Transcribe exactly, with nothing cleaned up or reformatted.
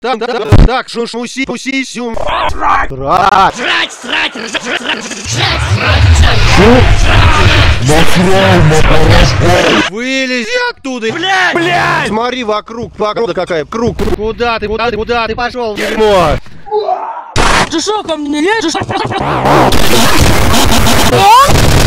Так, так, так, шушмуси, пуси, сюм. Срать! Срать, срать, вылези оттуда, блядь! Блядь! Смотри вокруг, погода какая, круг. Куда ты, куда ты, куда ты пошел? Дерьмо! Ты шо ко мне не лезешь?